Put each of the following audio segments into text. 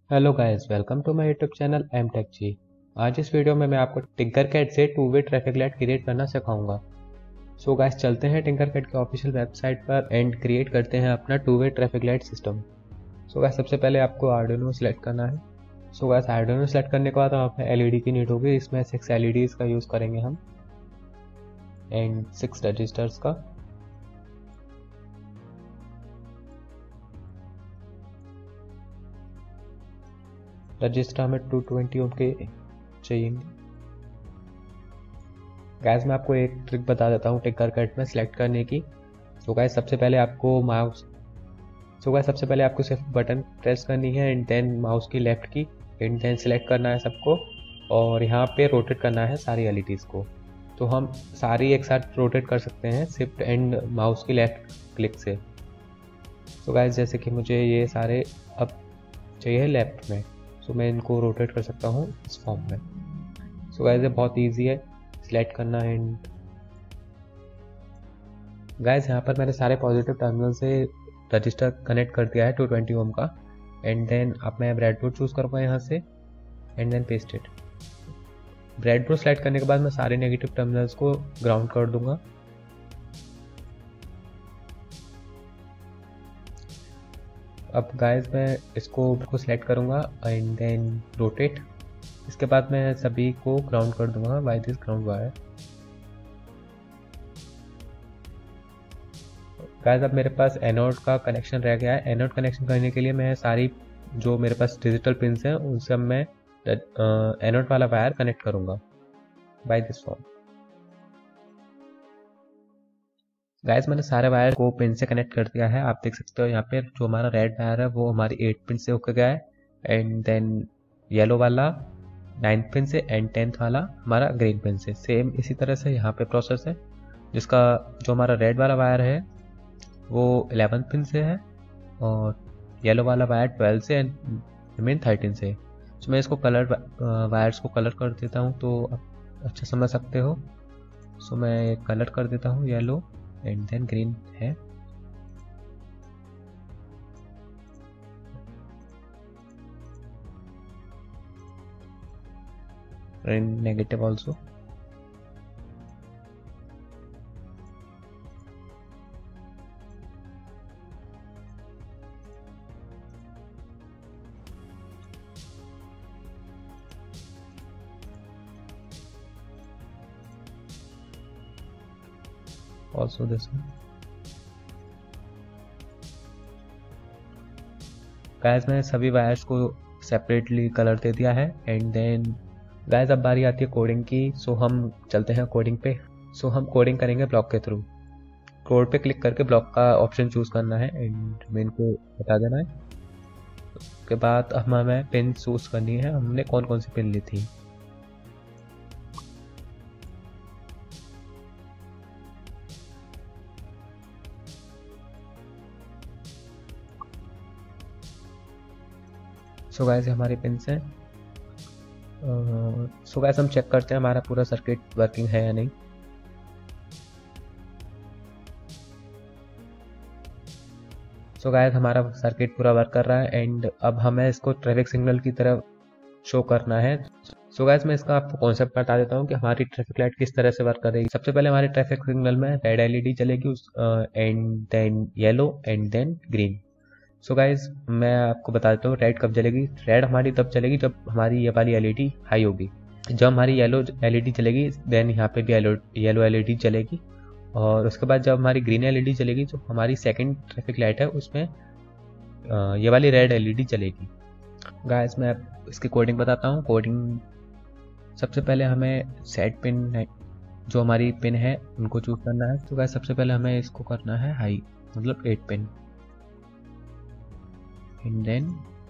Hello guys, welcome to my YouTube channel M tech G. आज इस video में मैं आपको टिंकरकैड से two way traffic light create करना सिखाऊंगा। सो गाइस, चलते हैं टिंकरकैड के ऑफिशियल वेबसाइट पर एंड क्रिएट करते हैं अपना two way traffic light system. So guys, सबसे पहले आपको आर्डिनो सेलेक्ट करना है। सो गाइस, आर्डिनो सेलेक्ट करने के बाद हमें एलईडी की नीड होगी। इसमें 6 एलईडीज का यूज़ करेंगे हम एंड 6 रजिस्टर्स का। रजिस्टर हमें 220 ओम के चाहिए। गाइस, मैं आपको एक ट्रिक बता देता हूँ टिंकरकैड में सिलेक्ट करने की। सो गाइस, सबसे पहले आपको सिर्फ बटन प्रेस करनी है एंड देन माउस की left key and then select करना है सबको, और यहाँ पे रोटेट करना है सारी एलईडीज़ को। तो हम सारी एक साथ रोटेट कर सकते हैं शिफ्ट एंड माउस की लेफ्ट क्लिक से। तो गाइस, जैसे कि मुझे ये सारे अब चाहिए लेफ्ट में, सो मैं इनको रोटेट कर सकता हूँ इस फॉर्म में। सो गाइस, ये बहुत ईजी है सिलेक्ट करना। एंड गाइस, यहाँ पर मैंने सारे पॉजिटिव टर्मिनल से रजिस्टर कनेक्ट कर दिया है 220 ओम का। एंड देन अब मैं ब्रेडबोर्ड चूज़ करूँगा यहाँ से and then paste it. Breadboard select करने के बाद मैं सारे नेगेटिव टर्मिनल्स को ग्राउंड कर दूंगा। अब गाइस, मैं इसको सिलेक्ट करूँगा एंड देन रोटेट। इसके बाद मैं सभी को ग्राउंड कर दूंगा by this ground wire. Guys, अब मेरे पास एनोड का कनेक्शन रह गया है। एनोड कनेक्शन करने के लिए मैं सारी जो मेरे पास डिजिटल पिन्स हैं उनसे अब मैं एनोड वाला वायर कनेक्ट करूंगा बाय दिस फॉर्म। गाइस, मैंने सारे वायर को पिन से कनेक्ट कर दिया है। आप देख सकते हो यहाँ पे जो हमारा रेड वायर है वो हमारी 8 पिन से होकर गया है एंड देन येलो वाला 9th पिन से एंड 10th वाला हमारा ग्रीन पिन से। सेम इसी तरह से यहाँ पे प्रोसेस है, जिसका जो हमारा रेड वाला वायर है वो 11th पिन से है और येलो वाला वायर 12 से एंड रिमेन 13 से। तो मैं इसको वायर्स को कलर कर देता हूँ तो आप अच्छा समझ सकते हो। सो मैं कलर कर देता हूँ येलो एंड देन ग्रीन है। And negative also. also this one। Guys, मैंने सभी वायर्स को सेपरेटली कलर दे दिया है एंड देन गाइस, अब बारी आती है कोडिंग की। सो हम चलते हैं कोडिंग पे। सो हम कोडिंग करेंगे ब्लॉक के थ्रू। कोड पे क्लिक करके ब्लॉक का ऑप्शन चूज करना है एंड मेन को बता देना है। उसके बाद हमें पिन चूज करनी है, हमने कौन कौन सी पिन ली थी। सो गाइस, हमारी पिन्स हैं। सो गाइस, हम चेक करते हैं हमारा पूरा सर्किट वर्किंग है या नहीं। सो गाइस, हमारा सर्किट पूरा वर्क कर रहा है एंड अब हमें इसको ट्रैफिक सिग्नल की तरह शो करना है। सो गाइस, मैं इसका आपको कॉन्सेप्ट बता देता हूँ कि हमारी ट्रैफिक लाइट किस तरह से वर्क करेगी। सबसे पहले हमारे ट्रैफिक सिग्नल में रेड एलईडी चलेगी and then yellow and then green. So guys, मैं आपको बता देता हूँ रेड कब चलेगी। रेड हमारी तब चलेगी जब हमारी ये वाली एलईडी हाई होगी। जब हमारी येलो एलईडी चलेगी देन यहाँ पे भी येलो एलईडी चलेगी, और उसके बाद जब हमारी ग्रीन एलईडी चलेगी जो हमारी सेकंड ट्रैफिक लाइट है उसमें ये वाली रेड एलईडी चलेगी। गाइस, मैं इसकी कोडिंग बताता हूँ। कोडिंग सबसे पहले हमें सेट पिन जो हमारी पिन है उनको चूज करना है। तो गाइस, सबसे पहले हमें इसको करना है हाई, मतलब 8 पिन एंड देन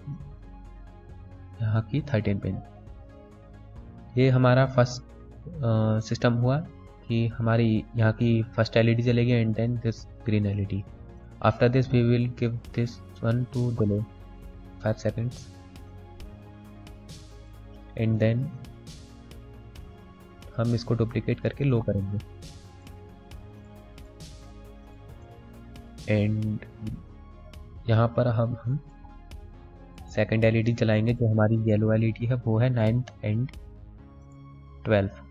यहाँ की 13 पिन। ये हमारा फर्स्ट सिस्टम हुआ कि हमारी यहाँ की फर्स्ट एलईडी चलेगी and then this green LED. After this we will give this one to delay 5 seconds and then हम इसको डुप्लीकेट करके लो करेंगे एंड यहाँ पर हम सेकंड एलईडी जलाएंगे जो हमारी येलो एलईडी है, वो है 9th एंड 12th।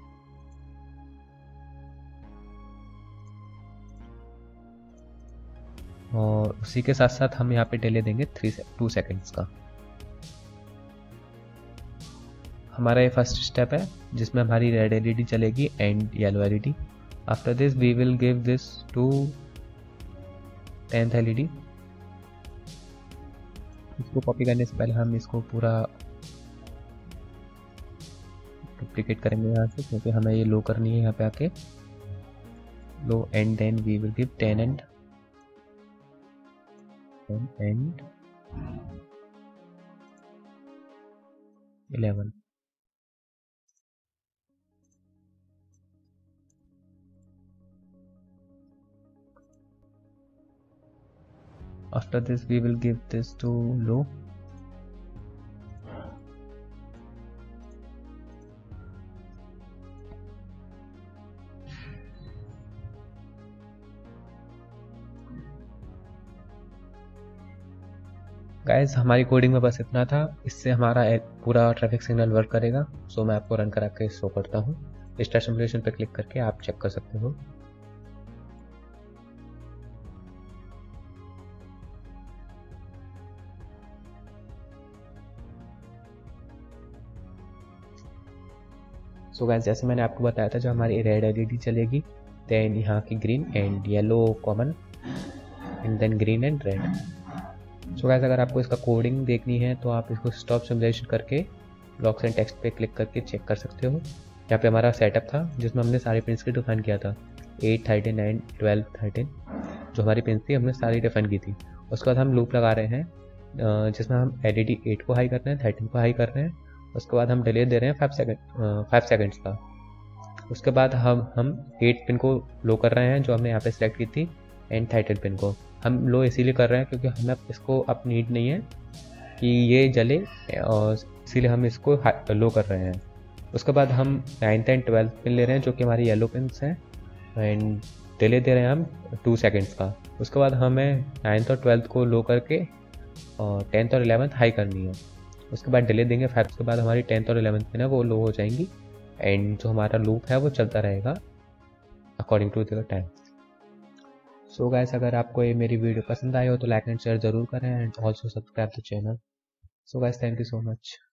और उसी के साथ साथ हम यहाँ पे डिले देंगे 2 सेकेंड्स का। हमारा ये फर्स्ट स्टेप है जिसमें हमारी रेड एलईडी चलेगी and yellow LED. After this we will give this to 10th LED. इसको कॉपी करने से पहले हम इसको पूरा डुप्लीकेट करेंगे यहाँ से, क्योंकि हमें ये लो करनी है यहाँ पे आके low, and then we will give 10 and 11। After this we will give this to low, guys हमारी कोडिंग में बस इतना था। इससे हमारा पूरा ट्रैफिक सिग्नल वर्क करेगा। सो मैं आपको रन करा के शो करता हूँ। स्टार्ट सिमुलेशन पर क्लिक करके आप चेक कर सकते हो। सो गाइस जैसे मैंने आपको बताया था, जो हमारी रेड एलईडी चलेगी, देन यहाँ की green and yellow common and then green and red. So guys अगर आपको इसका कोडिंग देखनी है तो आप इसको स्टॉप सिमुलेशन करके ब्लॉक्स एंड टेक्स्ट पे क्लिक करके चेक कर सकते हो। यहाँ पे हमारा सेटअप था जिसमें हमने सारी पिन्स की डिफाइन किया था, 8, 13, 9, 12, 13 जो हमारी पिन्स थी हमने सारी डिफाइन की थी। उसके बाद हम लूप लगा रहे हैं जिसमें हम एलईडी 8 को हाई कर रहे हैं, 13 को हाई कर रहे हैं। उसके बाद हम डिले दे रहे हैं 5 सेकेंड्स का। उसके बाद हम 8 पिन को लो कर रहे हैं जो हमने यहाँ पे सिलेक्ट की थी, एंड 13 पिन को हम लो इसीलिए कर रहे हैं क्योंकि हमें इसको अब नीड नहीं है कि ये जले, और इसीलिए हम इसको लो कर रहे हैं। उसके बाद हम 9th एंड 12th पिन ले रहे हैं जो कि हमारी येलो पिन्स हैं, एंड डिले दे रहे हैं हम 2 सेकेंड्स का। उसके बाद हमें 9th और 12th को लो करके और 10th और 11th हाई करनी है। उसके बाद डिले देंगे 5 के बाद हमारी 10th और 11th पिन है वो लो हो जाएंगी, एंड जो हमारा लूप है वो चलता रहेगा according to the time. So guys अगर आपको ये मेरी वीडियो पसंद आई हो तो लाइक एंड शेयर जरूर करें, and also subscribe the channel. So guys thank you so much.